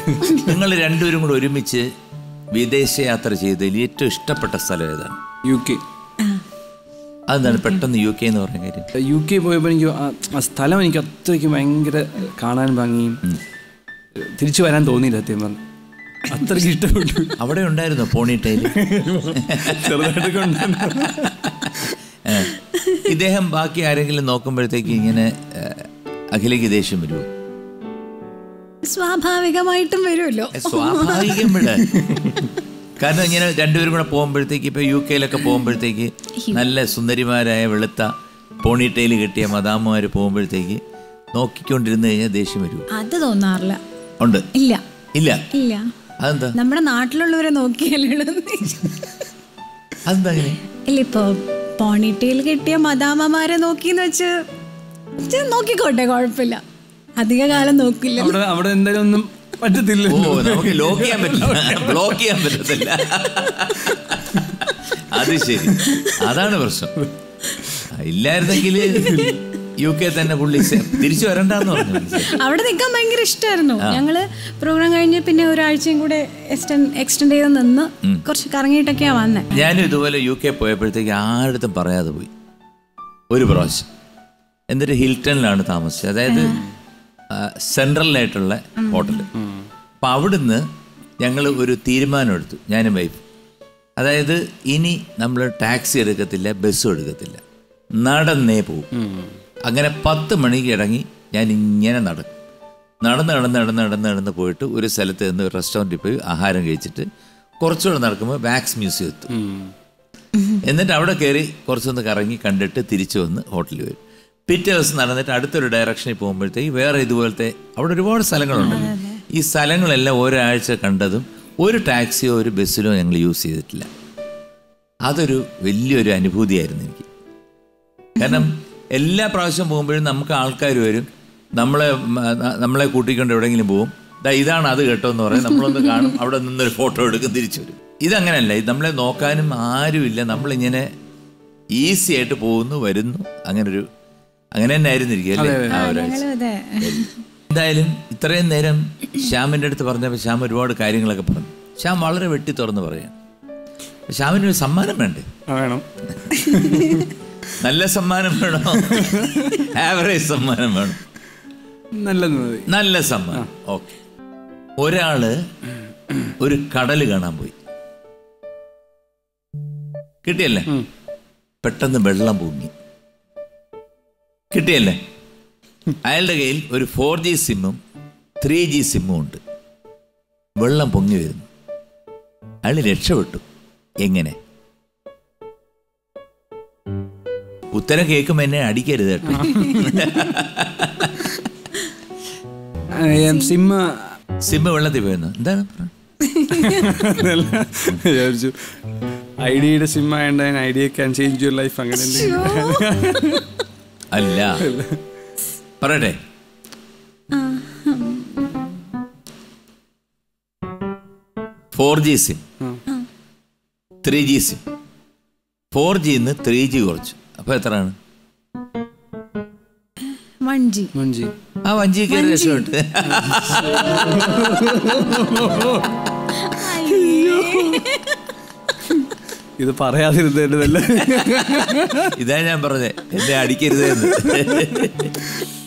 നിങ്ങൾ രണ്ടുപേരും കൂടെ ഒരുമിച്ച് വിദേശയാത്ര ചെയ്തതിൽ ഏറ്റവും ഇഷ്ടപ്പെട്ട സ്ഥലം ഏതാണ്? UK. അതെന്താണ് പെട്ടെന്ന് UK എന്ന് പറഞ്ഞ കാര്യം? UK പോയപ്പോൾ എനിക്ക് ആ സ്ഥലം എനിക്ക് അത്രയ്ക്ക് ഭയങ്കര കാണാൻ ഭംഗിയും തിരിച്ചു വരാൻ തോന്നിയില്ല സത്യം പറഞ്ഞു. അത്രയ്ക്ക് ഇഷ്ടപ്പെട്ടു. അവിടെ ഉണ്ടായിരുന്നോ പോണിട്ടയില്? ചെറുതായിട്ടൊക്കെ ഉണ്ടായിരുന്നു. ഇദ്ദേഹം ബാക്കി ആരെങ്കിലും നോക്കുമ്പോഴത്തേക്ക് ഇങ്ങനെ അഖിലേക്ക് ദേഷ്യം വരുമോ? സ്വാഭാവികമായിട്ടും വരുമല്ലോ. സ്വാഭാവികം വിട. കാരണം ഇങ്ങനെ രണ്ടുപേരും കൂടെ പോകുമ്പോഴത്തേക്ക് ഇപ്പൊ UK പോകുമ്പോഴത്തേക്ക് നല്ല സുന്ദരിമാരായ വെളുത്ത പോണിട്ടയിൽ കെട്ടിയ മദാമ്മമാര് പോകുമ്പോഴത്തേക്ക് നോക്കിക്കൊണ്ടിരുന്ന് കഴിഞ്ഞാൽ ദേഷ്യം വരുമോ? അത് തോന്നാറില്ല. ഉണ്ട്? ഇല്ല ഇല്ല ഇല്ല. അതെന്താ? നമ്മുടെ നാട്ടിലുള്ളവരെ നോക്കിയാലേ. അതെന്താ അങ്ങനെ? ഇല്ല, ഇപ്പൊ പോണിറ്റയിൽ കെട്ടിയ മദാമ്മമാരെ നോക്കിന്ന് വെച്ച് നോക്കിക്കോട്ടെ, കുഴപ്പമില്ല. അധിക കാലം നോക്കില്ല. അവിടെ എന്തായാലും ഒന്നും പറ്റത്തില്ല. നമുക്ക് ലോക്ക് ചെയ്യാൻ പറ്റില്ല, ബ്ലോക്ക് ചെയ്യാൻ പറ്റത്തില്ല. അത് ശരി, അതാണ് പ്രശ്നം. ഇല്ലായിരുന്നെങ്കിൽ UK തന്നെ പുള്ളി തിരിച്ചു വരണ്ടെന്ന് പറഞ്ഞു. അവിടെ നിൽക്കാൻ ഭയങ്കര ഇഷ്ടമായിരുന്നു. ഞങ്ങള് പ്രോഗ്രാം കഴിഞ്ഞ് പിന്നെ ഒരാഴ്ചയും കൂടെ എക്സ്റ്റെൻഡ് ചെയ്ത് നിന്ന് കുറച്ച് കറങ്ങിയിട്ടൊക്കെയാ വന്നേ. ഞാനും ഇതുപോലെ UK പോയപ്പോഴത്തേക്ക് ആരുടെ പറയാതെ പോയി ഒരു പ്രാവശ്യം. എന്നിട്ട് ഹിൽട്ടണിലാണ് താമസിച്ചത്, അതായത് സെൻട്രലായിട്ടുള്ള ഹോട്ടൽ. അപ്പം അവിടുന്ന് ഞങ്ങൾ ഒരു തീരുമാനം എടുത്തു, ഞാനും വൈഫ്. അതായത് ഇനി നമ്മൾ ടാക്സി എടുക്കത്തില്ല, ബസ്സും എടുക്കത്തില്ല, നടന്നേ പോകും. അങ്ങനെ 10 മണിക്ക് ഇറങ്ങി ഞാൻ ഇങ്ങനെ നടന്ന് പോയിട്ട് ഒരു സ്ഥലത്ത് നിന്ന് ഒരു റെസ്റ്റോറൻറ്റിൽ പോയി ആഹാരം കഴിച്ചിട്ട് കുറച്ചുകൂടെ നടക്കുമ്പോൾ വാക്സ് മ്യൂസിയം എത്തും. എന്നിട്ട് അവിടെ കയറി കുറച്ചൊന്ന് കറങ്ങി കണ്ടിട്ട് തിരിച്ചു വന്ന് ഹോട്ടലിൽ വരും. പിറ്റേ ദിവസം നടന്നിട്ട് അടുത്തൊരു ഡയറക്ഷനിൽ പോകുമ്പോഴത്തേക്ക് വേറെ ഇതുപോലത്തെ അവിടെ ഒരുപാട് സ്ഥലങ്ങളുണ്ട്. ഈ സ്ഥലങ്ങളെല്ലാം ഒരാഴ്ച കണ്ടതും ഒരു ടാക്സിയോ ഒരു ബസ്സിലോ ഞങ്ങൾ യൂസ് ചെയ്തിട്ടില്ല. അതൊരു വലിയൊരു അനുഭൂതിയായിരുന്നു എനിക്ക്. കാരണം എല്ലാ പ്രാവശ്യം പോകുമ്പോഴും നമുക്ക് ആൾക്കാർ വരും, നമ്മളെ കൂട്ടിക്കൊണ്ട് എവിടെയെങ്കിലും പോകും. ഇതാണ് അത് കേട്ടോ എന്ന് പറയും, നമ്മളൊന്ന് കാണും, അവിടെ നിന്നൊരു ഫോട്ടോ എടുക്കും, തിരിച്ചു വരും. ഇതങ്ങനെയല്ല, ഇത് നമ്മളെ നോക്കാനും ആരുമില്ല, നമ്മളിങ്ങനെ ഈസി ആയിട്ട് പോകുന്നു വരുന്നു. അങ്ങനെ തന്നെ ആയിരുന്നിരിക്കും അല്ലേ ആ ഒരാഴ്ച. എന്തായാലും ഇത്രയും നേരം ശ്യാമിൻ്റെ അടുത്ത് പറഞ്ഞപ്പോൾ ശ്യാം ഒരുപാട് കാര്യങ്ങളൊക്കെ പറഞ്ഞു. ശ്യാം വളരെ വെട്ടി തുറന്ന് പറയാം. ശ്യാമിന് സമ്മാനം വേണ്ടേ? വേണം. നല്ല സമ്മാനം വേണോ, ആവറേജ് സമ്മാനം വേണം? നല്ല സമ്മാനം. ഓക്കെ. ഒരാള് ഒരു കടല് കാണാൻ പോയി, കിട്ടിയല്ലേ? പെട്ടെന്ന് വെള്ളം പൊങ്ങി, കിട്ടിയല്ലേ? അയാളുടെ കയ്യിൽ ഒരു 4G സിമ്മും 3G സിമ്മും ഉണ്ട്. വെള്ളം പൊങ്ങി വരുന്നു, അയാൾ രക്ഷപ്പെട്ടു. എങ്ങനെ? ഉത്തരം കേൾക്കുമ്പോ എന്നെ അടിക്കരുത് കേട്ടോ. സിമ്മ് വെള്ളത്തിൽ പോയെന്ന് എന്താണ് ഐഡിയയുടെ സിം ആയതുകൊണ്ട് Idea can change your life. അങ്ങനെ അല്ല, പറയട്ടെ. Four G SIM, 3G SIM. 4G 3G കുറച്ചു, അപ്പൊ എത്രയാണ്? 1G. ആ 1G കയറി രക്ഷപ്പെട്ട്. ഇത് പറയാതിരുന്നതല്ല. ഇതാ ഞാൻ പറഞ്ഞേ, എന്നെ അടിക്കരുത് എന്ന്.